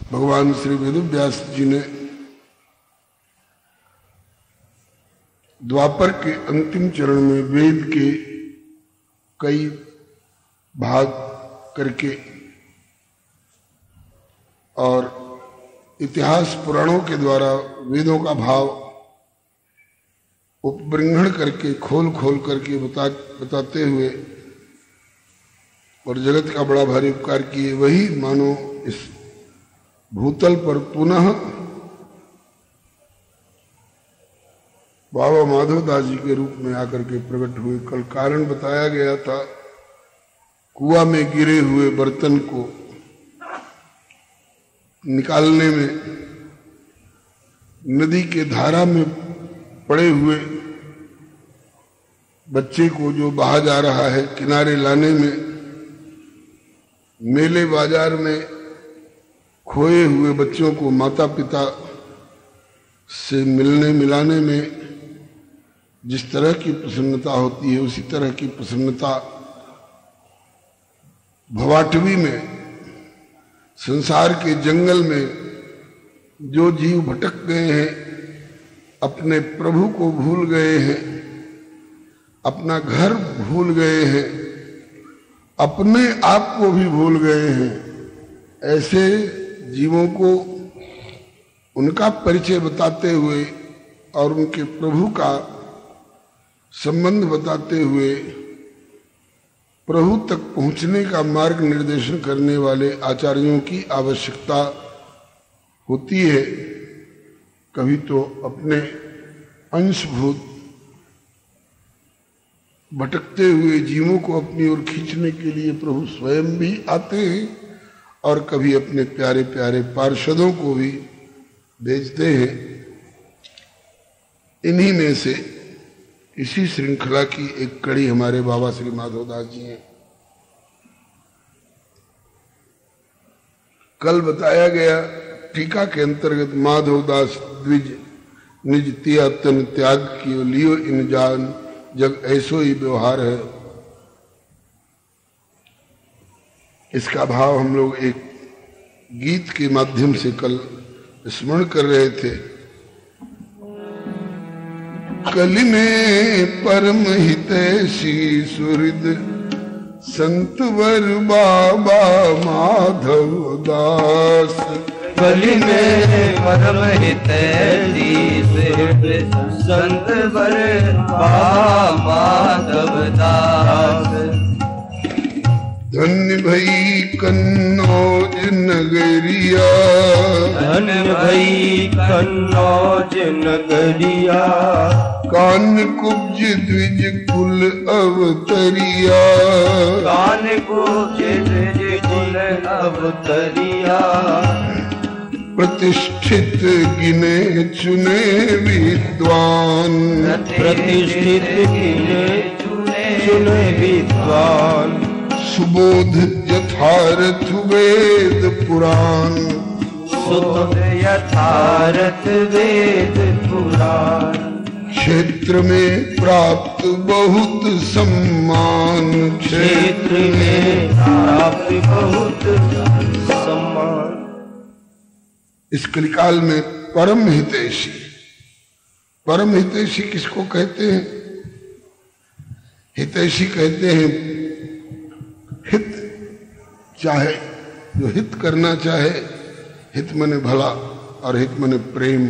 भगवान श्री वेदव्यास जी ने द्वापर के अंतिम चरण में वेद के कई भाग करके और इतिहास पुराणों के द्वारा वेदों का भाव उपबृंहण करके खोल खोल करके बताते हुए और जगत का बड़ा भारी उपकार किए। वही मानो इस भूतल पर पुनः बाबा माधवदास जी के रूप में आकर के प्रकट हुए। कल कारण बताया गया था, कुआं में गिरे हुए बर्तन को निकालने में, नदी के धारा में पड़े हुए बच्चे को जो बहा जा रहा है किनारे लाने में, मेले बाजार में खोए हुए बच्चों को माता पिता से मिलने मिलाने में जिस तरह की प्रसन्नता होती है, उसी तरह की प्रसन्नता भवाटवी में, संसार के जंगल में जो जीव भटक गए हैं, अपने प्रभु को भूल गए हैं, अपना घर भूल गए हैं, अपने आप को भी भूल गए हैं, ऐसे जीवों को उनका परिचय बताते हुए और उनके प्रभु का संबंध बताते हुए प्रभु तक पहुंचने का मार्ग निर्देशन करने वाले आचार्यों की आवश्यकता होती है। कभी तो अपने अंशभूत भटकते हुए जीवों को अपनी ओर खींचने के लिए प्रभु स्वयं भी आते हैं और कभी अपने प्यारे प्यारे पार्षदों को भी भेजते हैं। इन्हीं में से इसी श्रृंखला की एक कड़ी हमारे बाबा श्री माधवदास जी हैं। कल बताया गया टीका के अंतर्गत माधवदास द्विज निज तिया तन त्याग कियो लियो इन जान जग ऐसो ही व्यवहार है। इसका भाव हम लोग एक गीत के माध्यम से कल स्मरण कर रहे थे। कलि में परम हितैषी सुहृद संतवर बाबा माधव दास। कलि में परम हितैषी सुहृद संतवर बाबा माधव दास। धन्य भई कन्नौज नगरिया, धन्य भई कन्नौज नगरिया। कान कुब्ज द्विज कुल अवतरिया, कान कुब्ज द्विज कुल अवतरिया। प्रतिष्ठित गिने चुने विद्वान, प्रतिष्ठित गिने चुने विद्वान। सुबोध यथार्थ वेद पुराण, सुबोध यथार्थ वेद पुराण। क्षेत्र में प्राप्त बहुत सम्मान, क्षेत्र में प्राप्त बहुत सम्मान। इस कलिकाल में परम हितैषी, परम हितैषी किसको कहते हैं? हितैषी कहते हैं हित चाहे, जो हित करना चाहे, हित मने भला और हित मने प्रेम,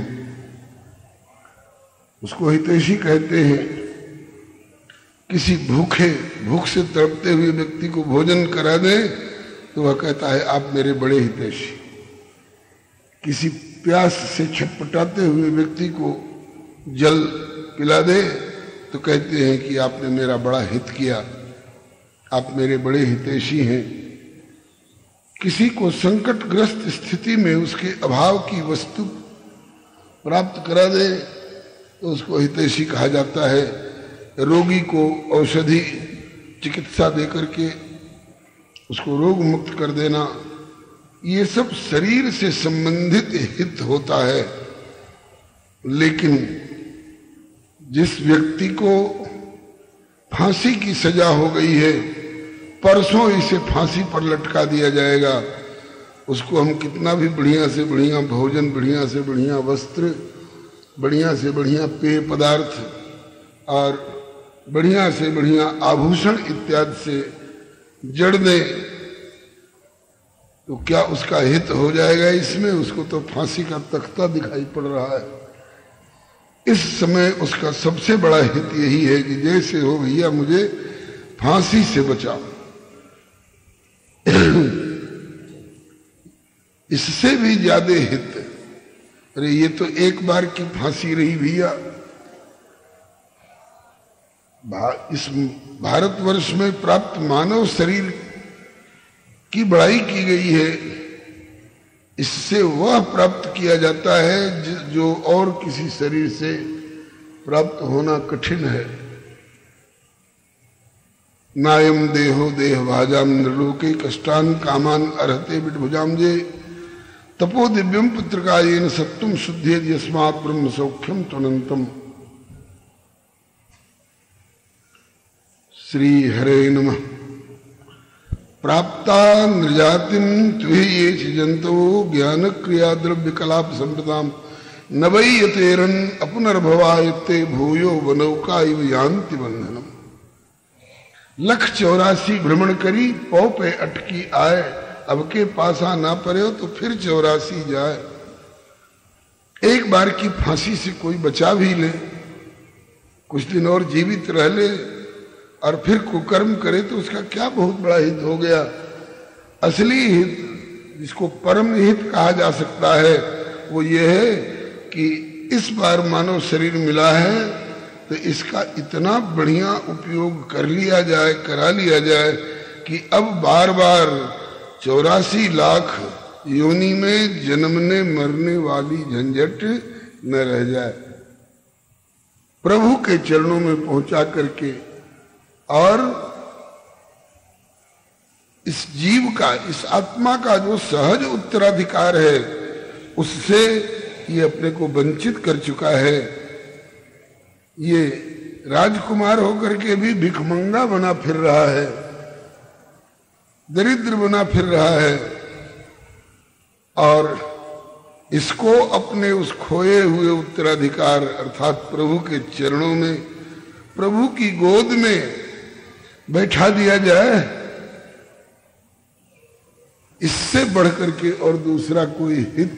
उसको हितैषी कहते हैं। किसी भूख से तड़पते हुए व्यक्ति को भोजन करा दे तो वह कहता है आप मेरे बड़े हितैषी। किसी प्यास से छटपटाते हुए व्यक्ति को जल पिला दे तो कहते हैं कि आपने मेरा बड़ा हित किया, आप मेरे बड़े हितैषी हैं। किसी को संकटग्रस्त स्थिति में उसके अभाव की वस्तु प्राप्त करा दे तो उसको हितैषी कहा जाता है। रोगी को औषधि चिकित्सा देकर के उसको रोग मुक्त कर देना, ये सब शरीर से संबंधित हित होता है। लेकिन जिस व्यक्ति को फांसी की सजा हो गई है, परसों इसे फांसी पर लटका दिया जाएगा, उसको हम कितना भी बढ़िया से बढ़िया भोजन, बढ़िया से बढ़िया वस्त्र, बढ़िया से बढ़िया पेय पदार्थ और बढ़िया से बढ़िया आभूषण इत्यादि से जड़ दें तो क्या उसका हित हो जाएगा इसमें? उसको तो फांसी का तख्ता दिखाई पड़ रहा है। इस समय उसका सबसे बड़ा हित यही है कि जैसे हो भैया मुझे फांसी से बचाओ। इससे भी ज्यादा हित, अरे ये तो एक बार की फांसी रही भैया। इस भारतवर्ष में प्राप्त मानव शरीर की बड़ाई की गई है, इससे वह प्राप्त किया जाता है जो और किसी शरीर से प्राप्त होना कठिन है। नायम देहो देह भाजाम नृलोके कष्टान कामान अर्हते विभुजाम जे तपो दिव्यम पुत्रकायेन सत्तुम शुद्धे यस्मात् ब्रह्म सौख्यम त्वनंतम। श्री हरे नमः। प्राप्ता नृजातिम त्वे ये जंतवो ज्ञान क्रिया द्रव्य कलाप संप्रदाम न वै यतेरन अपुनर्भवायते भूयो वनौका इव यान्ति बंधनम। 184 भ्रमण करी पौ पे अटकी आए, अब के पासा ना पड़े तो फिर 84 जाए। एक बार की फांसी से कोई बचा भी ले, कुछ दिन और जीवित रह ले और फिर कुकर्म करे तो उसका क्या बहुत बड़ा हित हो गया। असली हित जिसको परम हित कहा जा सकता है वो ये है कि इस बार मानव शरीर मिला है तो इसका इतना बढ़िया उपयोग कर लिया जाए, करा लिया जाए कि अब बार बार 84 लाख योनि में जन्मने मरने वाली झंझट न रह जाए। प्रभु के चरणों में पहुंचा करके और इस जीव का, इस आत्मा का जो सहज उत्तराधिकार है उससे ये अपने को वंचित कर चुका है। ये राजकुमार होकर के भी भिखमंगा बना फिर रहा है, दरिद्र बना फिर रहा है और इसको अपने उस खोए हुए उत्तराधिकार अर्थात प्रभु के चरणों में, प्रभु की गोद में बैठा दिया जाए, इससे बढ़कर के और दूसरा कोई हित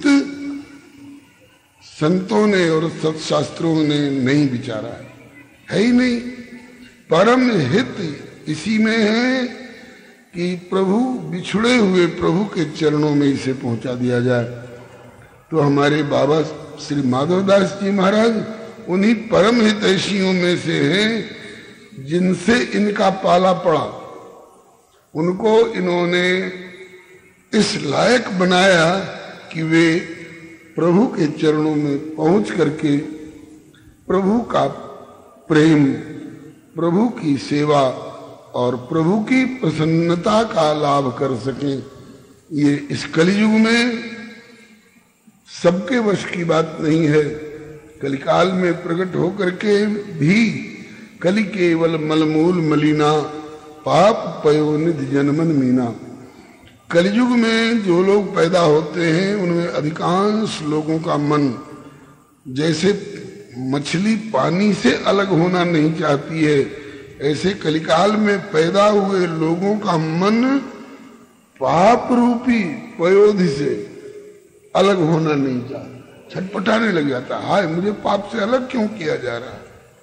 संतों ने और सत्शास्त्रों ने नहीं विचारा है ही नहीं। परम हित इसी में है कि प्रभु, बिछुड़े हुए प्रभु के चरणों में इसे पहुंचा दिया जाए। तो हमारे बाबा श्री माधवदास जी महाराज उन्हीं परम हितैषियों में से हैं जिनसे इनका पाला पड़ा। उनको इन्होंने इस लायक बनाया कि वे प्रभु के चरणों में पहुंच करके प्रभु का प्रेम, प्रभु की सेवा और प्रभु की प्रसन्नता का लाभ कर सकें। ये इस कलियुग में सबके वश की बात नहीं है। कलिकाल में प्रकट होकर के भी कलि केवल मलमूल मलिना पाप पयो निधि जनमन मीना। कलयुग में जो लोग पैदा होते हैं उनमें अधिकांश लोगों का मन जैसे मछली पानी से अलग होना नहीं चाहती है, ऐसे कलिकाल में पैदा हुए लोगों का मन पाप रूपी पयोधि से अलग होना नहीं चाहता, छटपटाने लग जाता, हाय मुझे पाप से अलग क्यों किया जा रहा है।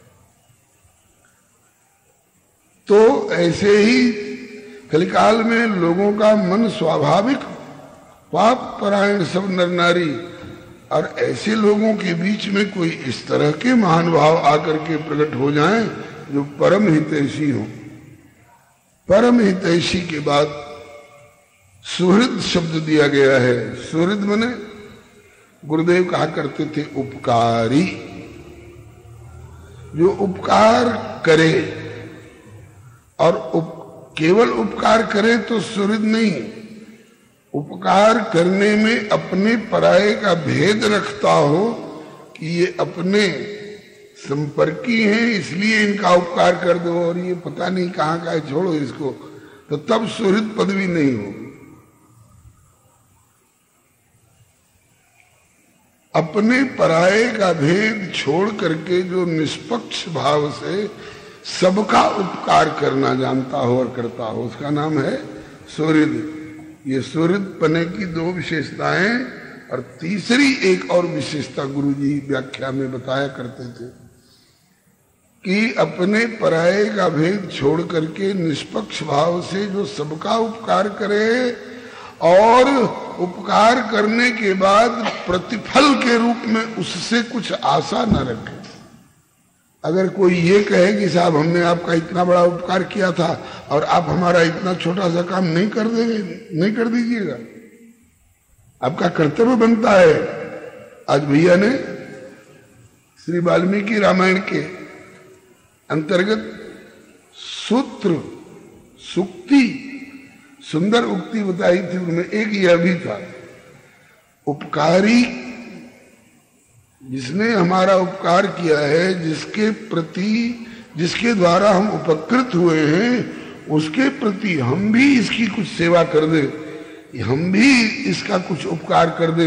तो ऐसे ही कलिकाल में लोगों का मन स्वाभाविक पाप परायण सब नर नारी, और ऐसे लोगों के बीच में कोई इस तरह के महानुभाव आकर के प्रकट हो जाएं जो परम हितैषी हो। परम हितैषी के बाद सुहृद शब्द दिया गया है। सुहृद माने गुरुदेव कहा करते थे उपकारी, जो उपकार करे, और केवल उपकार करे तो सुहृद नहीं, उपकार करने में अपने पराये का भेद रखता हो कि ये अपने संपर्की हैं इसलिए इनका उपकार कर दो और ये पता नहीं कहाँ का है छोड़ो इसको, तो तब सुहृद पदवी नहीं हो। अपने पराये का भेद छोड़ करके जो निष्पक्ष भाव से सबका उपकार करना जानता हो और करता हो, उसका नाम है सुहृद। ये सुहृद पने की दो विशेषताएं, और तीसरी एक और विशेषता गुरुजी व्याख्या में बताया करते थे कि अपने पराये का भेद छोड़ करके निष्पक्ष भाव से जो सबका उपकार करे और उपकार करने के बाद प्रतिफल के रूप में उससे कुछ आशा न रखे। अगर कोई ये कहे कि साहब हमने आपका इतना बड़ा उपकार किया था और आप हमारा इतना छोटा सा काम नहीं कर देंगे, नहीं कर दीजिएगा, आपका कर्तव्य बनता है। आज भैया ने श्री वाल्मीकि रामायण के अंतर्गत सूत्र सुक्ति सुंदर उक्ति बताई थी, उनमें एक यह भी था, उपकारी जिसने हमारा उपकार किया है, जिसके प्रति जिसके द्वारा हम उपकृत हुए हैं, उसके प्रति हम भी इसकी कुछ सेवा कर दे, हम भी इसका कुछ उपकार कर दे,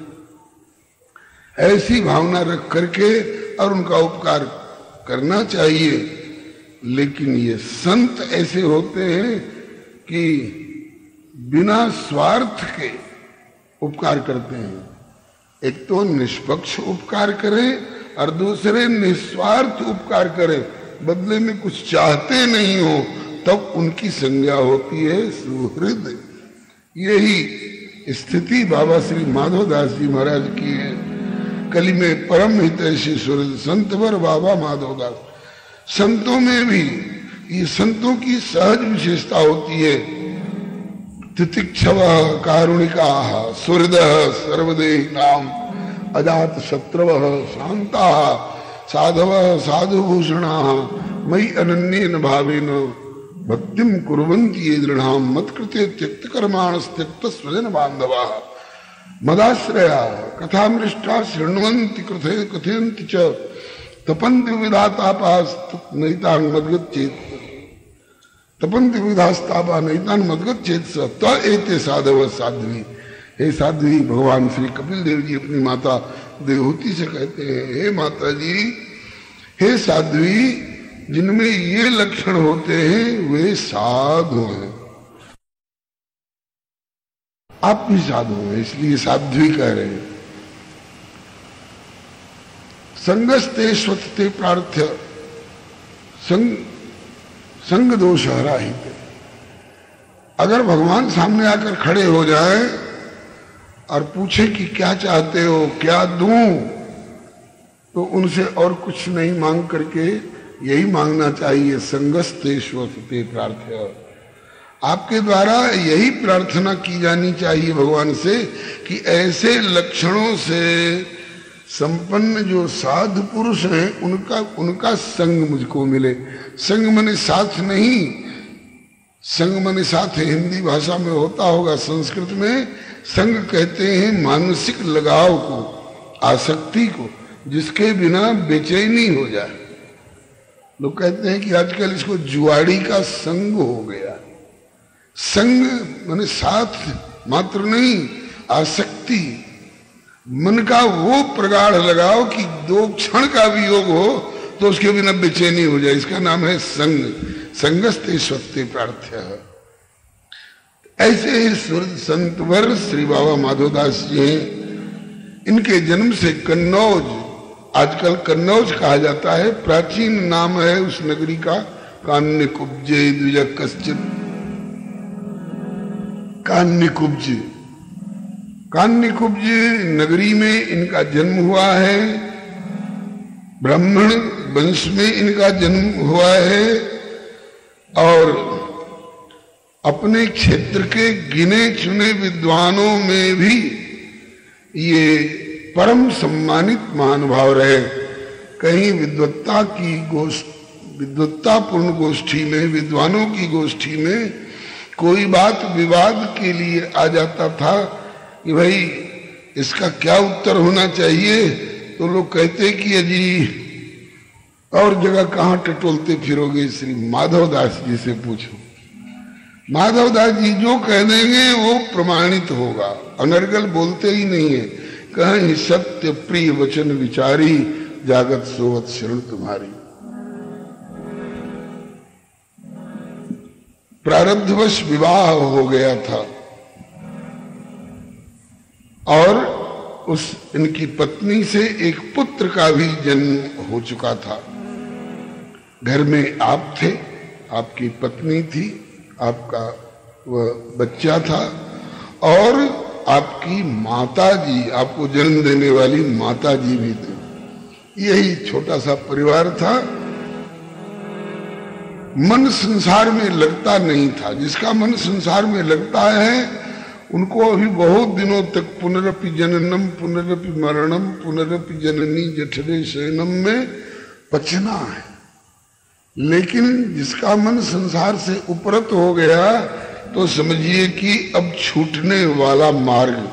ऐसी भावना रख करके और उनका उपकार करना चाहिए। लेकिन ये संत ऐसे होते हैं कि बिना स्वार्थ के उपकार करते हैं। एक तो निष्पक्ष उपकार करें और दूसरे निस्वार्थ उपकार करें, बदले में कुछ चाहते नहीं हो, तब उनकी संज्ञा होती है सुहृद। यही स्थिति बाबा श्री माधवदास जी महाराज की है। कली में परम हितैषी सुहृद संतवर बाबा माधवदास। संतों में भी ये संतों की सहज विशेषता होती है। तितिक्षव कारुणिका सुहृद सर्वदेहि नाम अजात शत्रव शांता साधव साधुभूषणा मयि अनन्येन भावेन भक्तिम कुर्वन्ति ये दृढ़ाम मत्कृते त्यक्त कर्माणस त्यक्त स्वजन बांधवा मदाश्रया कथामृष्टा शृण्वन्ति कथयन्ति च तपन्ति विधातापास नैतांग मद्गच्छेत् तपन्ति विधास्तापा नैतांग मद्गच्छेत् स त एते साधव साध्वी। हे साध्वी, भगवान श्री कपिल देव जी अपनी माता देवहूति से कहते हैं, हे माता जी, हे साध्वी, जिनमें ये लक्षण होते हैं वे साधु हैं। आप भी साधु हैं, इसलिए साध्वी कह रहे हैं। संगस्ते स्वतते प्रार्थ्य संग दोष हराहिते। अगर भगवान सामने आकर खड़े हो जाए और पूछे कि क्या चाहते हो, क्या दूं, तो उनसे और कुछ नहीं मांग करके यही मांगना चाहिए, संगस्ते स्वतते प्रार्थ्य। आपके द्वारा यही प्रार्थना की जानी चाहिए भगवान से कि ऐसे लक्षणों से संपन्न जो साधु पुरुष हैं उनका संग मुझको मिले। संग मने साथ नहीं, संग मने साथ है, हिंदी भाषा में होता होगा, संस्कृत में संग कहते हैं मानसिक लगाव को, आसक्ति को, जिसके बिना बेचैनी हो जाए। लोग कहते हैं कि आजकल इसको जुआड़ी का संग हो गया। संग माने साथ मात्र नहीं, आसक्ति, मन का वो प्रगाढ़ लगाओ कि 2 क्षण का भी योग हो तो उसके बिना बेचैनी हो जाए, इसका नाम है संग। संगस्ते स्वत्ते प्रार्थ्य। ऐसे ही संतवर श्री बाबा माधवदास जी हैं। इनके जन्म से कन्नौज, आजकल कन्नौज कहा जाता है, प्राचीन नाम है उस नगरी का, कान्यकुब्जे द्विज कश्चित। कान्यकुब्ज, कान्यकुब्ज नगरी में इनका जन्म हुआ है। ब्राह्मण वंश में इनका जन्म हुआ है और अपने क्षेत्र के गिने चुने विद्वानों में भी ये परम सम्मानित महानुभाव रहे। कहीं विद्वत्तापूर्ण गोष्ठी में, विद्वानों की गोष्ठी में कोई बात विवाद के लिए आ जाता था कि भाई इसका क्या उत्तर होना चाहिए, तो लोग कहते कि अजी और जगह कहाँ टटोलते फिरोगे, श्री माधवदास जी से पूछो। माधवदास जी जो कह देंगे वो प्रमाणित होगा, अनर्गल बोलते ही नहीं है। कहीं सत्य प्रिय वचन विचारी, जागत सोवत शरण तुम्हारी। प्रारब्धवश विवाह हो गया था और उस इनकी पत्नी से एक पुत्र का भी जन्म हो चुका था। घर में आप थे, आपकी पत्नी थी, आपका वह बच्चा था और आपकी माता जी, आपको जन्म देने वाली माता जी भी थी। यही छोटा सा परिवार था। मन संसार में लगता नहीं था। जिसका मन संसार में लगता है उनको अभी बहुत दिनों तक पुनरपि जननम पुनरपि मरणम पुनरपि जननी जठरे शयनम में पचना है। लेकिन जिसका मन संसार से उपरत हो गया तो समझिए कि अब छूटने वाला मार्ग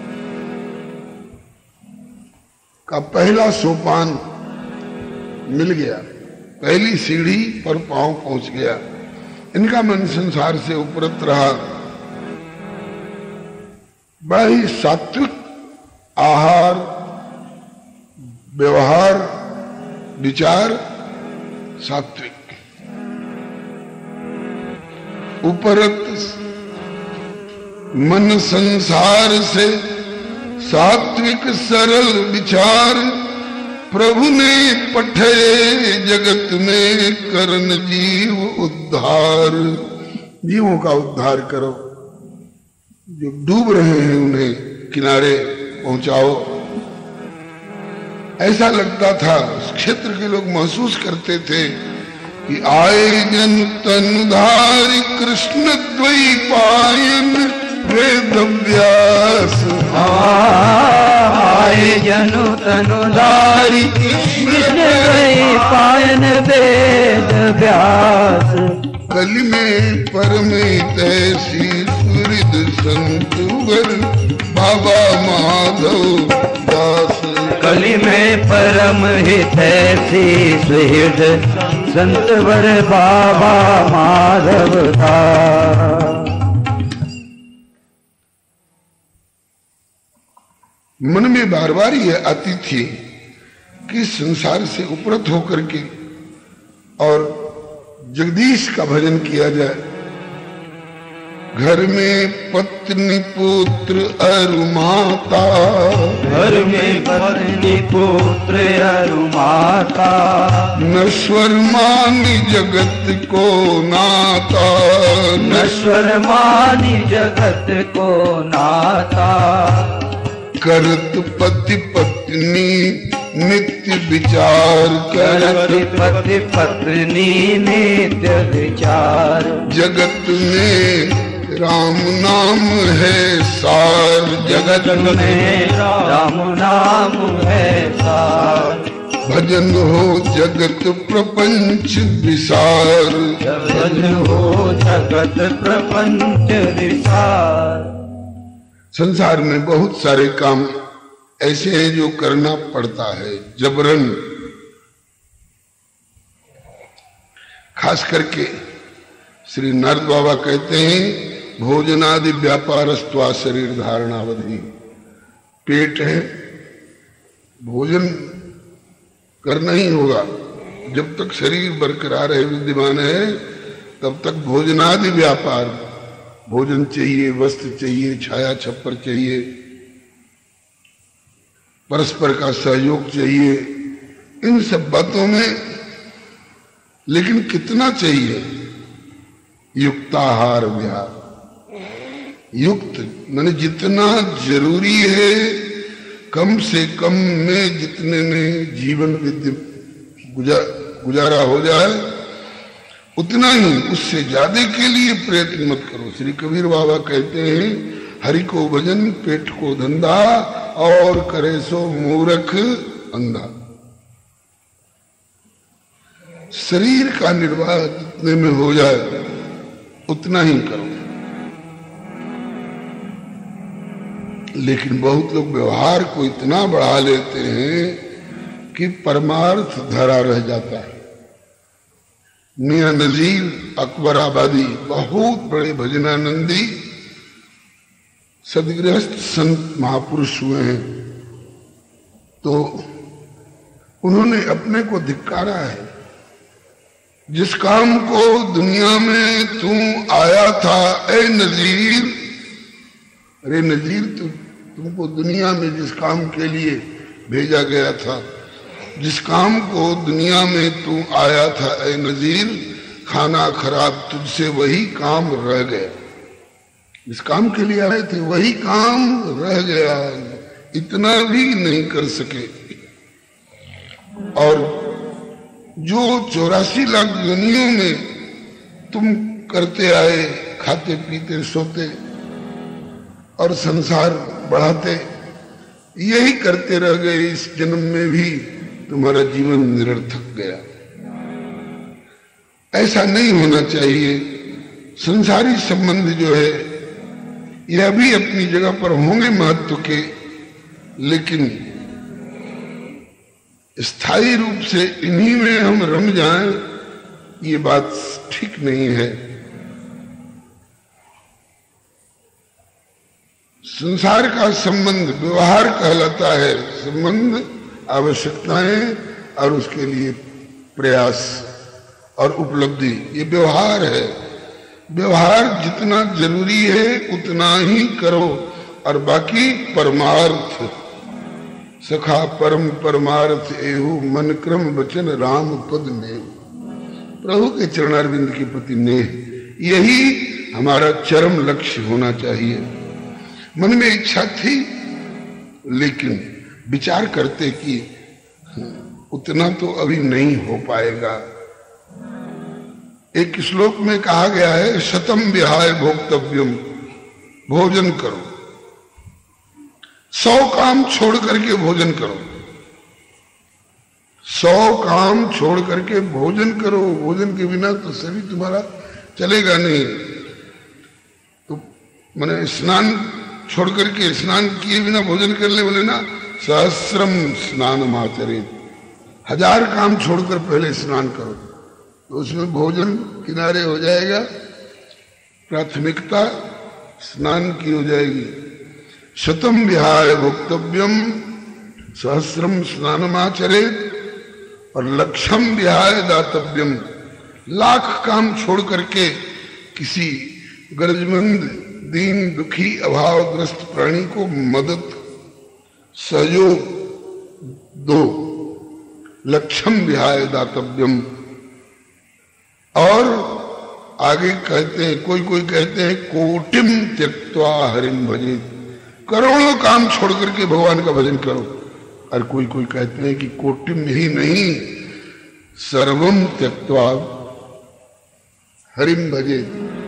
का पहला सोपान मिल गया, पहली सीढ़ी पर पांव पहुंच गया। इनका मन संसार से उपरत रहा। बड़ा ही सात्विक आहार, व्यवहार, विचार सात्विक, उपरत मन संसार से सात्विक सरल विचार, प्रभु ने पठे जगत में करन जीव उद्धार। जीवों का उद्धार करो, जो डूब रहे हैं उन्हें किनारे पहुंचाओ। ऐसा लगता था, उस क्षेत्र के लोग महसूस करते थे कि आए जन तनुधारी कृष्ण द्वैपायन वेद व्यास। आए जनु तनुधारी कृष्ण द्वैपायन वेद व्यास। कलि में परमित ऐसी सुहृद संतवर बाबा माधव दास। कलि में परम हित ऐसी सुहृद संतवर बाबा माधव दास। मन में बार बार यह आती थी कि संसार से उपरत होकर के और जगदीश का भजन किया जाए। घर में पत्नी पुत्र अरु माता, घर में पत्नी पुत्र अरु माता। नश्वर मानी जगत को नाता, नश्वर मानी जगत को नाता। करत पति पत्नी नित्य विचार, करत पति पत्नी नित्य विचार। जगत में राम नाम है सार, जगत में राम नाम है सार। भजन हो जगत प्रपंच विसार, भजन हो जगत प्रपंच विसार। संसार में बहुत सारे काम ऐसे हैं जो करना पड़ता है जबरन। खास करके श्री नारद बाबा कहते हैं भोजनादि व्यापारस्त्वा शरीर धारणावधि। पेट है, भोजन करना ही होगा। जब तक शरीर बरकरार है, विद्यमान है, तब तक भोजनादि व्यापार, भोजन चाहिए, वस्त्र चाहिए, छाया छप्पर चाहिए, परस्पर का सहयोग चाहिए, इन सब बातों में। लेकिन कितना चाहिए? युक्ताहार विहार। युक्त माने जितना जरूरी है, कम से कम में जितने में जीवन गुजारा हो जाए उतना ही, उससे ज्यादा के लिए प्रयत्न मत करो। श्री कबीर बाबा कहते हैं हरि को भजन पेट को धंधा और करे सो मूर्ख अंधा। शरीर का निर्वाह जितने में हो जाए उतना ही करो। लेकिन बहुत लोग व्यवहार को इतना बढ़ा लेते हैं कि परमार्थ धरा रह जाता है। मियां नजीर अकबर आबादी बहुत बड़े भजनानंदी सदगृहस्थ संत महापुरुष हुए हैं। तो उन्होंने अपने को धिक्कारा है। जिस काम को दुनिया में तू आया था ए नजीर, अरे नजीर तुमको दुनिया में जिस काम के लिए भेजा गया था, जिस काम को दुनिया में तू आया था ए नजीर, खाना खराब तुझसे वही काम रह गया। जिस काम के लिए आए थे वही काम रह गया, इतना भी नहीं कर सके। और जो 84 लाख दुनियों में तुम करते आए, खाते पीते सोते और संसार बढ़ाते, यही करते रह गए। इस जन्म में भी तुम्हारा जीवन निरर्थक गया। ऐसा नहीं होना चाहिए। संसारी संबंध जो है यह भी अपनी जगह पर होंगे महत्व के, लेकिन स्थायी रूप से इन्हीं में हम रम जाएं, ये बात ठीक नहीं है। संसार का संबंध व्यवहार कहलाता है। संबंध, आवश्यकताएं और उसके लिए प्रयास और उपलब्धि, ये व्यवहार है। व्यवहार जितना जरूरी है उतना ही करो, और बाकी परमार्थ। सखा परम परमार्थ एहु, मन क्रम वचन राम पद नेह। प्रभु के चरणारविंद के प्रति नेह, यही हमारा चरम लक्ष्य होना चाहिए। मन में इच्छा थी, लेकिन विचार करते कि उतना तो अभी नहीं हो पाएगा। एक श्लोक में कहा गया है, शतम विहाय भोक्तव्यम, भोजन करो, 100 काम छोड़ करके भोजन करो, 100 काम छोड़ करके भोजन करो। भोजन के बिना तो शरीर तुम्हारा चलेगा नहीं। तो मैंने स्नान छोड़ करके, स्नान किए बिना भोजन कर ले, बोले ना सहस्रम स्नान आचरित, 1000 काम छोड़कर पहले स्नान करो, तो उसमें भोजन किनारे हो जाएगा, प्राथमिकता स्नान की हो जाएगी। शतम विहाय भोक्तव्यम सहस्रम स्नानमाचरेत, और लक्षम विहाय दातव्यम, 1,00,000 काम छोड़ करके किसी गरजमंद, दीन, दुखी, अभावग्रस्त प्राणी को मदद, सहयोग दो। लक्षम विहाय दातव्यम। और आगे कहते हैं, कोई कहते हैं कोटिम त्यक्त्वा हरिम भजेत, करोड़ों काम छोड़ करके भगवान का भजन करो। और कोई कहते हैं कि कोटिम ही नहीं, सर्वम त्यक्त्वा हरिम भजेत।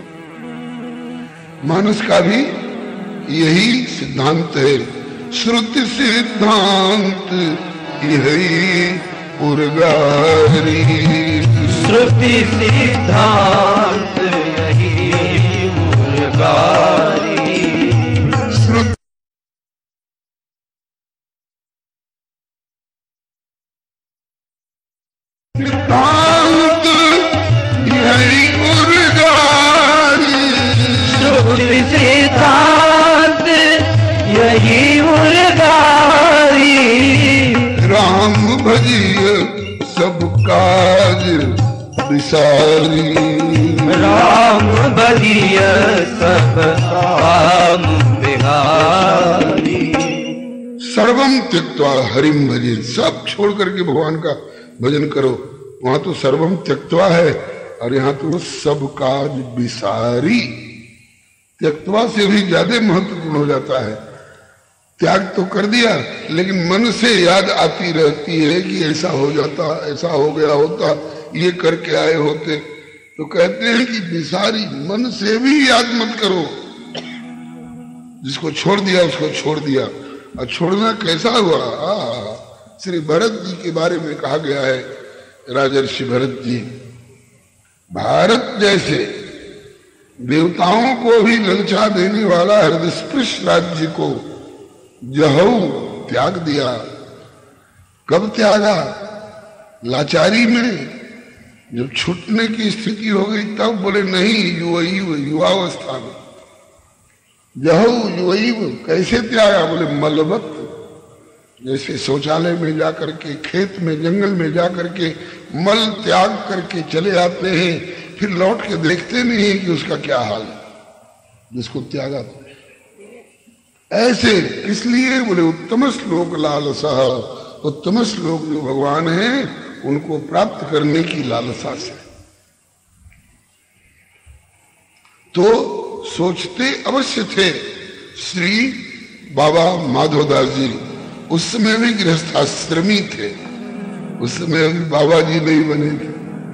मानस का भी यही सिद्धांत है। श्रुति सिद्धांत यही उर्गारी, श्रुति सिद्धांत यही उर्गारी। सिद्धांत यही उर्गारी, श्रुति सिद्धांत यही उर्गारी। राम भजिय सब काज विसारी, राम भजिय सब काम बिहारी। सर्वम त्यक्त्वा हरिम भजे, सब छोड़ करके भगवान का भजन करो। वहां तो सर्वम त्यक्त्वा है, और यहाँ तो सब काज विसारी। त्यक्त्वा से भी ज्यादा महत्वपूर्ण हो जाता है। त्याग तो कर दिया, लेकिन मन से याद आती रहती है कि ऐसा हो जाता, ऐसा हो गया होता, ये करके आए होते। तो कहते हैं कि विसारी, मन से भी याद मत करो। जिसको छोड़ दिया उसको छोड़ दिया। और छोड़ना कैसा हुआ? श्री भरत जी के बारे में कहा गया है, राजर्षि भरत जी, भारत जैसे देवताओं को भी ललचा देने वाला हृदय स्पृश राज्य को जहू त्याग दिया। कब त्यागा? लाचारी में, जब छूटने की स्थिति हो गई तब बोले नहीं, युवावस्था में जहू युवैव। कैसे त्यागा? बोले मलबत, जैसे शौचालय में जाकर के, खेत में, जंगल में जाकर के मल त्याग करके चले आते हैं, फिर लौट के देखते नहीं कि उसका क्या हाल है जिसको त्यागा था। ऐसे इसलिए बोले उत्तम श्लोक लालसा, उत्तम श्लोक जो भगवान है उनको प्राप्त करने की लालसा से। तो सोचते अवश्य थे श्री बाबा माधवदास जी, उस समय भी गृहस्थाश्रमी थे, उस समय अभी बाबा जी नहीं बने थे,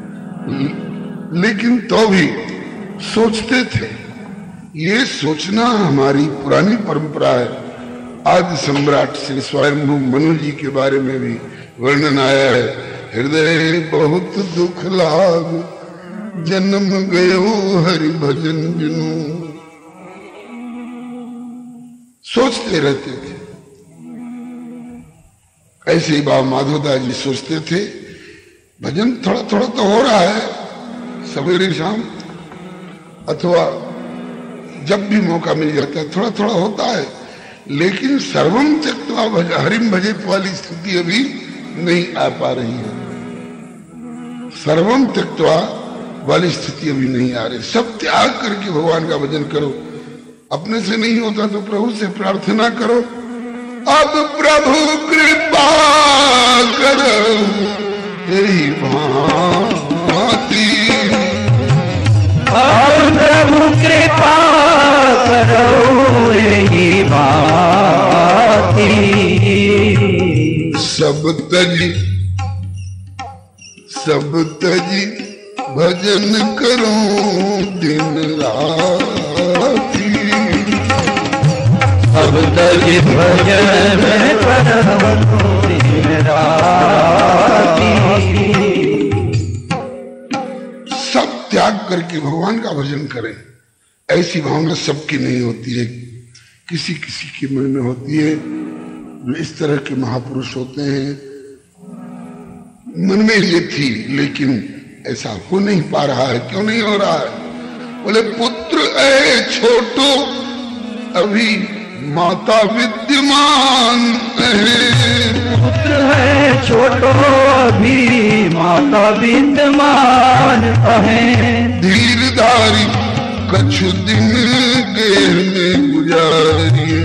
लेकिन तो भी सोचते थे। ये सोचना हमारी पुरानी परंपरा है। आदि सम्राट श्री स्वयंभू मनु जी के बारे में भी वर्णन आया है। हृदय बहुत दुख लाग जन्म गयो हरि भजन बिनु। सोचते रहते थे। ऐसे ही बाबा माधवदास जी सोचते थे, भजन थोड़ा थोड़ा तो हो रहा है सवेरे शाम, अथवा जब भी मौका मिल जाता है थोड़ा थोड़ा होता है, लेकिन सर्वम त्यक्त्वा हरिम भजे वाली स्थिति अभी नहीं आ पा रही है। सर्वम त्यक्त्वा वाली स्थिति अभी नहीं आ रही। सब त्याग करके भगवान का भजन करो। अपने से नहीं होता तो प्रभु से प्रार्थना करो। अब प्रभु कृपा करो यही भांति, अब प्रभु कृपा करो यही भांति। सब तजी भजन करो दिन राती। अब तजी भजन करो दिन राती। सब त्याग करके भगवान का भजन करें। ऐसी भावना सबकी नहीं होती है, किसी किसी के मन में होती है। जो इस तरह के महापुरुष होते हैं, मन में ये थी, लेकिन ऐसा हो नहीं पा रहा है। क्यों नहीं हो रहा है? बोले पुत्र ऐ छोटो अभी माता विद्यमान है। पुत्र है छोटो अभी माता विद्यमान है। धीरधारी कछु दिन गेह में गुजारिए।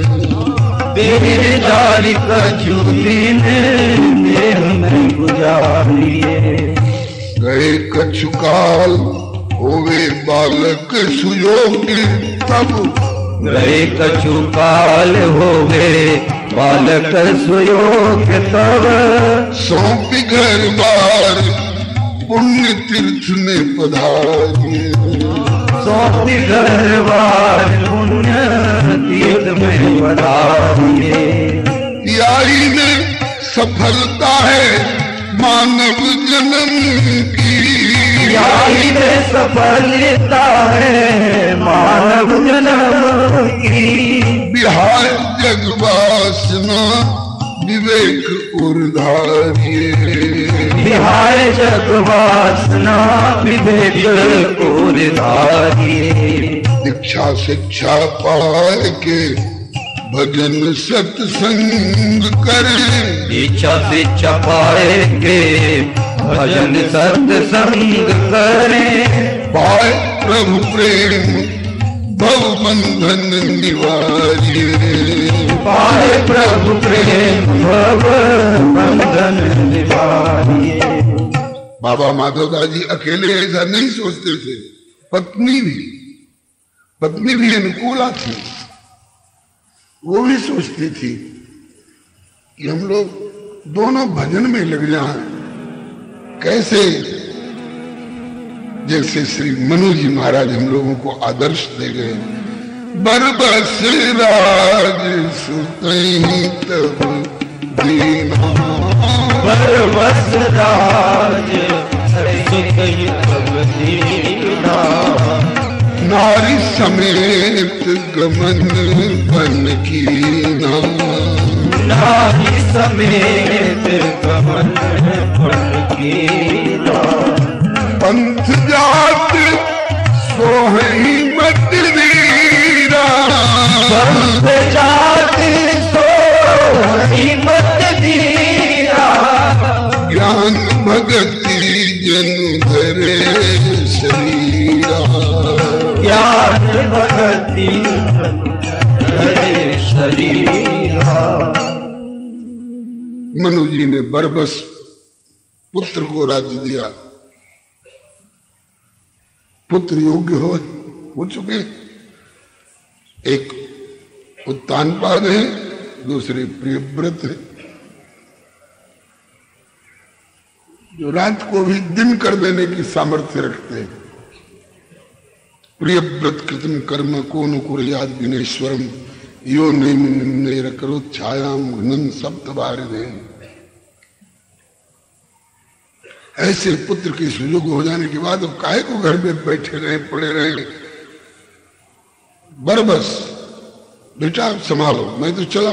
धीरधारी कछु दिन गेह में गुजारिए। गए कछु काल होवे बालक सुयोग्य तब। गए कछु काल होवे बालक सुयोग्य तब। सौंपी घर बार पुण्य तीर्थ में पधारिए। सौंपी घर बार पुण्य तीर्थ में पधारिए। यही ने सफलता है मानव जन्म की। यही ने सफलता है मानव जन्म की। बिहार जगवासना विवेक उर्धारिए। बिहार जगवासना विवेक उर्धारिए। दीक्षा शिक्षा पाए के भजन सत्संग करें। दीक्षा शिक्षा पाएंगे भजन सत्संग करें। पाए प्रभु प्रेम भव बंधन निवारिए। पाए प्रभु प्रेम भव बंधन निवारिए। बाबा माधवदास जी अकेले ऐसा नहीं सोचते थे, पत्नी भी अनुकूला थी। वो भी सोचती थी कि हम लोग दोनों भजन में लग जाएं। कैसे? जैसे श्री मनु जी महाराज हम लोगों को आदर्श दे गए। बरबस राज सुतई तब दीना। बरबस राज सुतई तब दीना। नारी समेत गमन बन कीना। नारी समेत गमन बन कीना। पंथ जात सोहई मत वीरा। पंथ जात सोहई मत शरीरा। मनु जी ने बरबस पुत्र को राज्य दिया, पुत्र योग्य हो चुके। एक उत्तानपाद है, दूसरे प्रियव्रत है, जो रात को भी दिन कर देने की सामर्थ्य रखते हैं। प्रियव्रत कृतम कर्म को नुकुर्याद विनेश्वरम यो निम्न करो छायाम घनन सप्त बारिदेन। ऐसे पुत्र के सुयोग हो जाने के बाद अब काहे को घर में बैठे रहे पड़े रहे। बरबस बेटा संभालो, मैं तो चला।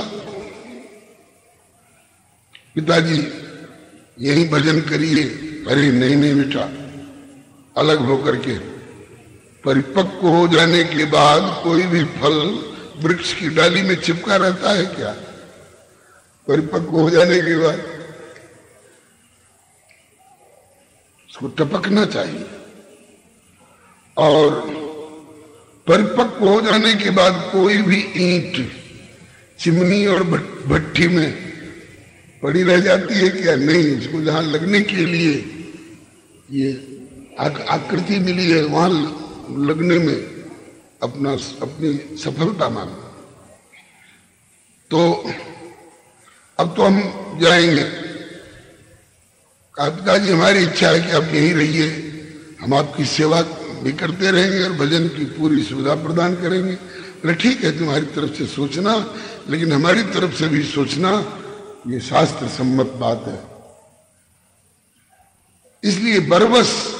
पिताजी यही भजन करिए। अरे नहीं नहीं बेटा, अलग होकर के। परिपक्व हो जाने के बाद कोई भी फल वृक्ष की डाली में चिपका रहता है क्या? परिपक्व हो जाने के बाद उसको टपकना चाहिए। और परिपक्व हो जाने के बाद कोई भी ईंट चिमनी और भट्टी में पड़ी रह जाती है क्या? नहीं, इसको जहां लगने के लिए ये आकृति मिली है वहां लगने में अपनी सफलता मानो। तो अब तो हम जाएंगे। पिताजी हमारी इच्छा है कि आप यहीं रहिए, हम आपकी सेवा भी करते रहेंगे और भजन की पूरी सुविधा प्रदान करेंगे। अरे ठीक है, तुम्हारी तरफ से सोचना, लेकिन हमारी तरफ से भी सोचना, ये शास्त्र सम्मत बात है। इसलिए बरबस